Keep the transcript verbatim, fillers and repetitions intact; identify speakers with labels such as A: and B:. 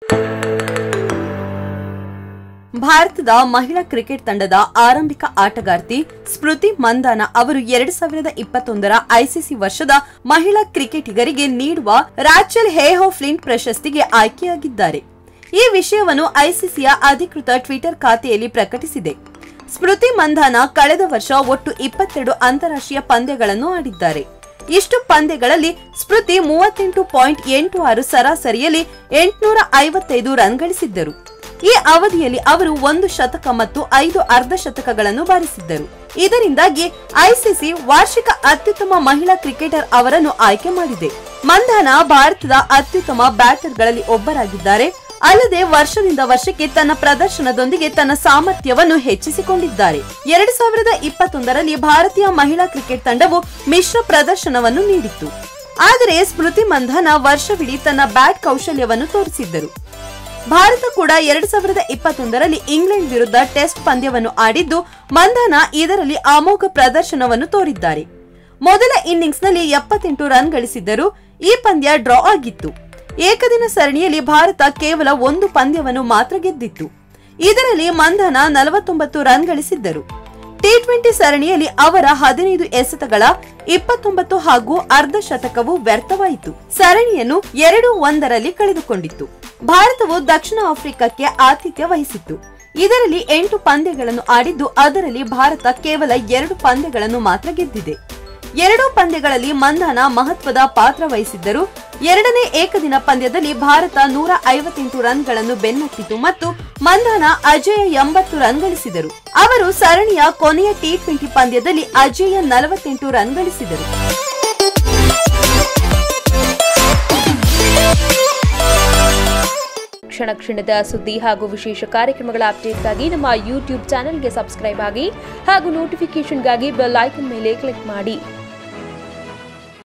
A: ಭಾರತದ ಮಹಿಳಾ ಕ್ರಿಕೆಟ್ ತಂಡದ ಆರಂಭಿಕ ಆಟಗಾರ್ತಿ ಸ್ಮೃತಿ ಮಂದಾನ ಅವರು ಎರಡ್ ಸಾವಿರದ ಇಪ್ಪತ್ತೊಂದರ ಐಸಿಸಿ ವರ್ಷದ ಮಹಿಳಾ ಕ್ರಿಕೆಟಿಗರಿಗೆ ನೀಡುವ ರಾಚೆಲ್ ಹೇಹೋ ಫ್ಲಿಂಟ್ ಪ್ರಶಸ್ತಿಗೆ ಆಯ್ಕೆಯಾಗಿದ್ದಾರೆ. ಈ ವಿಷಯವನ್ನು ಐಸಿಸಿಯ ಅಧಿಕೃತ ಟ್ವಿಟರ್ ಖಾತೆಯಲ್ಲಿ ಪ್ರಕಟಿಸಿದೆ. ಸ್ಮೃತಿ ಮಂದಾನ ಕಳೆದ ವರ್ಷ ಒಟ್ಟು ಇಪ್ಪತ್ತೆರಡು ಅಂತಾರಾಷ್ಟ್ರೀಯ ಪಂದ್ಯಗಳನ್ನು ಆಡಿದ್ದಾರೆ. ಇಷ್ಟು ಪಂದ್ಯಗಳಲ್ಲಿ ಸ್ಮೃತಿ ಮೂವತ್ತೆಂಟು ಪಾಯಿಂಟ್ ಎಂಟು ಆರು ಸರಾಸರಿಯಲ್ಲಿ ಎಂಟುನೂರ ಐವತ್ತೈದು ರನ್ ಗಳಿಸಿದ್ದರು. ಈ ಅವಧಿಯಲ್ಲಿ ಅವರು ಒಂದು ಶತಕ ಮತ್ತು ಐದು ಅರ್ಧ ಶತಕಗಳನ್ನು ಬಾರಿಸಿದ್ದರು. ಇದರಿಂದಾಗಿ ಐಸಿಸಿ ವಾರ್ಷಿಕ ಅತ್ಯುತ್ತಮ ಮಹಿಳಾ ಕ್ರಿಕೆಟರ್ ಅವರನ್ನು ಆಯ್ಕೆ ಮಾಡಿದೆ. ಮಂದಾನ ಭಾರತದ ಅತ್ಯುತ್ತಮ ಬ್ಯಾಟರ್ಗಳಲ್ಲಿ ಒಬ್ಬರಾಗಿದ್ದಾರೆ. ಅಲ್ಲದೆ ವರ್ಷದಿಂದ ವರ್ಷಕ್ಕೆ ತನ್ನ ಪ್ರದರ್ಶನದೊಂದಿಗೆ ತನ್ನ ಸಾಮರ್ಥ್ಯವನ್ನು ಹೆಚ್ಚಿಸಿಕೊಂಡಿದ್ದಾರೆ. ಎರಡ್ ಸಾವಿರದ ಇಪ್ಪತ್ತೊಂದರಲ್ಲಿ ಭಾರತೀಯ ಮಹಿಳಾ ಕ್ರಿಕೆಟ್ ತಂಡವು ಮಿಶ್ರ ಪ್ರದರ್ಶನವನ್ನು ನೀಡಿತ್ತು. ಆದರೆ ಸ್ಮೃತಿ ಮಂದಾನ ವರ್ಷವಿಡೀ ತನ್ನ ಬ್ಯಾಟ್ ಕೌಶಲ್ಯವನ್ನು ತೋರಿಸಿದ್ದರು. ಭಾರತ ಕೂಡ ಎರಡ್ ಸಾವಿರದ ಇಪ್ಪತ್ತೊಂದರಲ್ಲಿ ಇಂಗ್ಲೆಂಡ್ ವಿರುದ್ಧ ಟೆಸ್ಟ್ ಪಂದ್ಯವನ್ನು ಆಡಿದ್ದು ಮಂದಾನ ಇದರಲ್ಲಿ ಅಮೋಘ ಪ್ರದರ್ಶನವನ್ನು ತೋರಿದ್ದಾರೆ. ಮೊದಲ ಇನ್ನಿಂಗ್ಸ್ ನಲ್ಲಿ ಎಪ್ಪತ್ತೆಂಟು ರನ್ ಗಳಿಸಿದ್ದರು. ಈ ಪಂದ್ಯ ಡ್ರಾ ಆಗಿತ್ತು. ಏಕದಿನ ಸರಣಿಯಲ್ಲಿ ಭಾರತ ಕೇವಲ ಒಂದು ಪಂದ್ಯವನ್ನು ಮಾತ್ರ ಗೆದ್ದಿತ್ತು. ಇದರಲ್ಲಿ ಮಂದಾನ ನಲವತ್ತೊಂಬತ್ತು ರನ್ ಗಳಿಸಿದ್ದರು. ಟಿ ಟ್ವೆಂಟಿ ಸರಣಿಯಲ್ಲಿ ಅವರ ಹದಿನೈದು ಎಸೆತಗಳ ಇಪ್ಪತ್ತೊಂಬತ್ತು ಹಾಗೂ ಅರ್ಧ ಶತಕವು ವ್ಯರ್ಥವಾಯಿತು. ಸರಣಿಯನ್ನು ಎರಡು ಒಂದರಲ್ಲಿ ಕಳೆದುಕೊಂಡಿತ್ತು. ಭಾರತವು ದಕ್ಷಿಣ ಆಫ್ರಿಕಾಕ್ಕೆ ಆತಿಥ್ಯ ವಹಿಸಿತ್ತು. ಇದರಲ್ಲಿ ಎಂಟು ಪಂದ್ಯಗಳನ್ನು ಆಡಿದ್ದು ಅದರಲ್ಲಿ ಭಾರತ ಕೇವಲ ಎರಡು ಪಂದ್ಯಗಳನ್ನು ಮಾತ್ರ ಗೆದ್ದಿದೆ. ಎರಡೂ ಪಂದ್ಯಗಳಲ್ಲಿ ಮಂದಾನ ಮಹತ್ವದ ಪಾತ್ರ ವಹಿಸಿದ್ದರು. ಎರಡನೇ ಏಕದಿನ ಪಂದ್ಯದಲ್ಲಿ ಭಾರತ ನೂರ ಐವತ್ತೆಂಟು ರನ್ಗಳನ್ನು ಬೆನ್ನಟ್ಟಿತು ಮತ್ತು ಮಂದಾನ ಅಜೇಯ ಎಂಬತ್ತು ರನ್ ಗಳಿಸಿದರು. ಅವರು ಸರಣಿಯ ಕೊನೆಯ ಟಿ ಟ್ವೆಂಟಿ ಪಂದ್ಯದಲ್ಲಿ ಅಜೇಯ ನಲವತ್ತೆಂಟು ರನ್ ಗಳಿಸಿದರು.
B: ಕ್ಷಣ ಕ್ಷಣದ ಸುದ್ದಿ ಹಾಗೂ ವಿಶೇಷ ಕಾರ್ಯಕ್ರಮಗಳ ಅಪ್ಡೇಟ್ಗಾಗಿ ನಮ್ಮ ಯೂಟ್ಯೂಬ್ ಚಾನೆಲ್ಗೆ ಸಬ್ಸ್ಕ್ರೈಬ್ ಆಗಿ ಹಾಗೂ ನೋಟಿಫಿಕೇಶನ್ಗಾಗಿ ಬೆಲ್ ಐಕಾನ್ ಮೇಲೆ ಕ್ಲಿಕ್ ಮಾಡಿ.